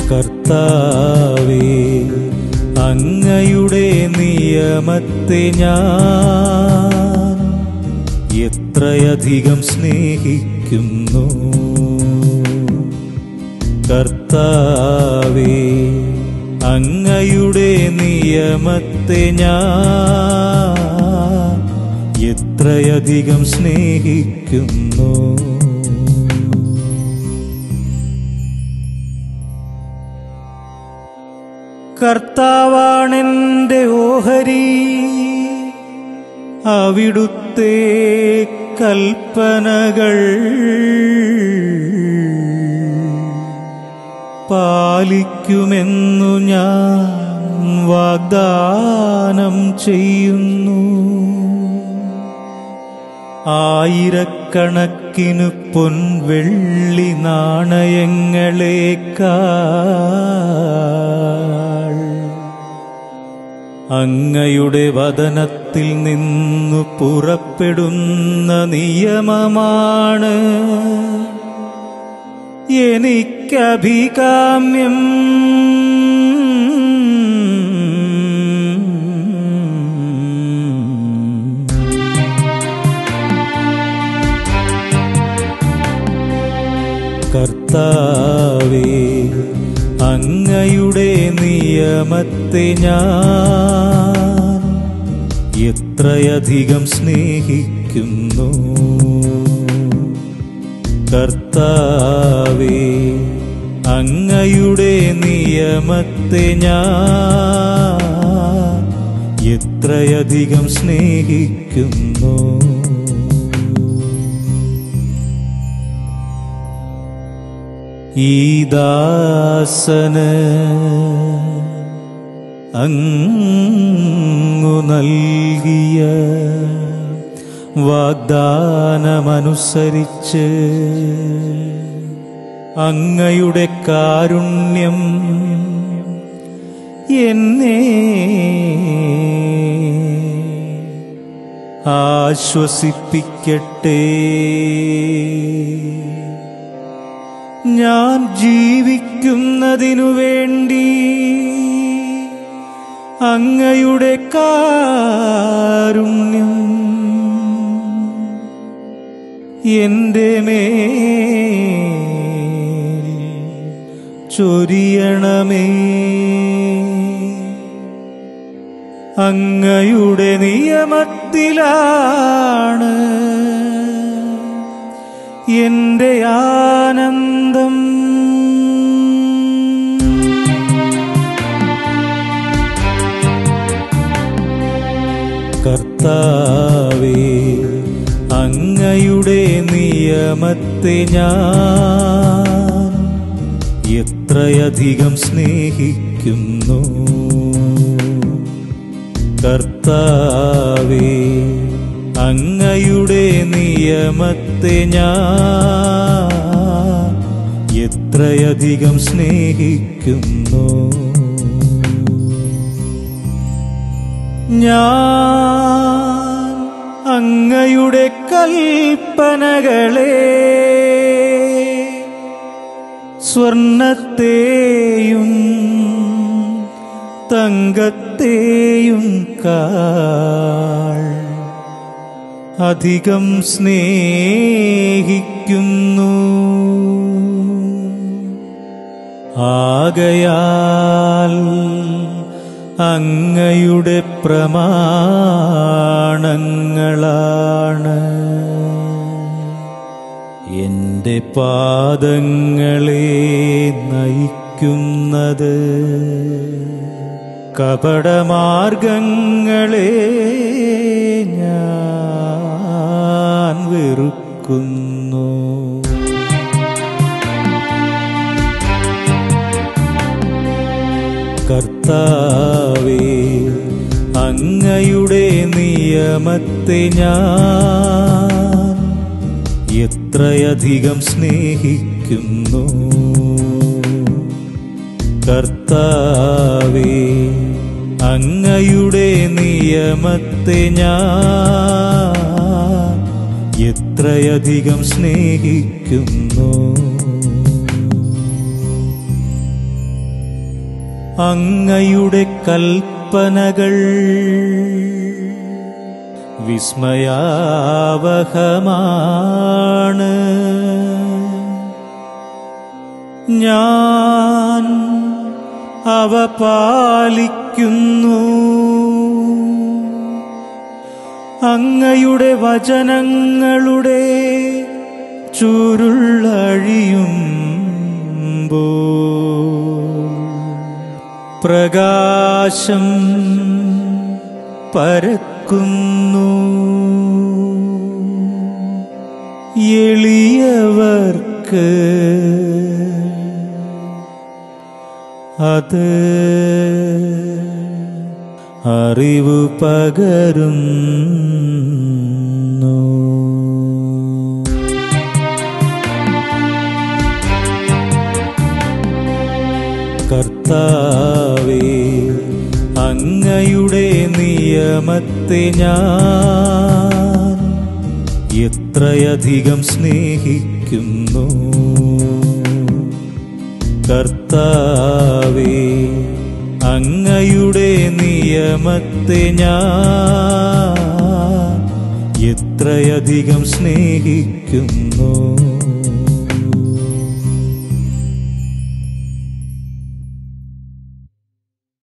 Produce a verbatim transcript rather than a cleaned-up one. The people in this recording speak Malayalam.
കർത്താവേ, അങ്ങയുടെ നിയമത്തെ ഞാൻ എത്രയധികം സ്നേഹിക്കുന്നു. കർത്താവേ, അങ്ങയുടെ നിയമത്തെ ഞാൻ എത്രയധികം സ്നേഹിക്കുന്നു. കർത്താവാണെന്റെ ഓഹരി, അവിടുത്തെ കൽപ്പനകൾ പാലിക്കുമെന്നു ഞാൻ വാഗ്ദാനം ചെയ്യുന്നു. ആയിരക്കണക്കിനു പൊൻവെള്ളി നാണയങ്ങളേക്കാൾ അങ്ങയുടെ വദനത്തിൽ നിന്നു പുറപ്പെടുന്ന നിയമമാണ് എനിക്കഭികാമ്യം. കർത്താവേ, അങ്ങയുടെ നിയമത്തെ ഞാൻ എത്രയധികം സ്നേഹിക്കുന്നു. കർത്താവേ, അങ്ങയുടെ നിയമത്തെ ഞാൻ എത്രയധികം സ്നേഹിക്കുന്നു. ഈ ദാസന് അങ്ങു നൽകിയ വാഗ്ദാനമനുസരിച്ച് അങ്ങയുടെ കാരുണ്യം എന്നെ ആശ്വസിപ്പിക്കട്ടെ. ഞാൻ ജീവിക്കുന്നതിനു വേണ്ടി അങ്ങയുടെ കാരുണ്യം എന്റെ മേൽ ചൊരിയണമേ. അങ്ങയുടെ നിയമത്തിലാണ് എന്റെ ആനന്ദം. കർത്താവേ, അങ്ങയുടെ നിയമത്തെ ഞാൻ എത്രയധികം സ്നേഹിക്കുന്നു. കർത്താവേ, അങ്ങയുടെ നിയമത്തെ ഞാൻ എത്രയധികം സ്നേഹിക്കുന്നു. ഞാൻ അങ്ങയുടെ കൽപ്പനകളെ സ്വർണ്ണത്തെയും തങ്കത്തെയും കാൾ അധികം സ്നേഹിക്കുന്നു. ആകയാൽ അങ്ങയുടെ പ്രമാണങ്ങളാണ് എന്റെ പാദങ്ങളെ നയിക്കുന്നത്. കപടമാർഗങ്ങളെ ഞാൻ വെറുക്കുന്നു. കർത്താവേ, അങ്ങയുടെ നിയമത്തെ ഞാൻ എത്രയധികം സ്നേഹിക്കുന്നു. കർത്താവേ, അങ്ങയുടെ നിയമത്തെ ഞാൻ എത്രയധികം സ്നേഹിക്കുന്നു. അങ്ങയുടെ കൽപ്പനകൾ വിസ്മയാവഹമാണ്. ഞാൻ അവ പാലിക്കുന്നു. അങ്ങയുടെ വചനങ്ങളുടെ ചുരുളഴിയുമ്പോൾ പ്രകാശം പരക്കുന്നു. എളിയവർക്ക് അത് അറിവ് പകരുന്നു. കർത്താവേ, അങ്ങയുടെ നിയമത്തെ ഞാൻ എത്രയധികം സ്നേഹിക്കുന്നു. കർത്താവേ, അങ്ങയുടെ നിയമത്തെ ഞാൻ എത്രയധികം സ്നേഹിക്കുന്നു.